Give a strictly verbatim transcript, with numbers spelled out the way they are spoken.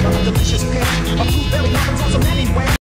of a delicious pair of blueberry muffins on some anyway.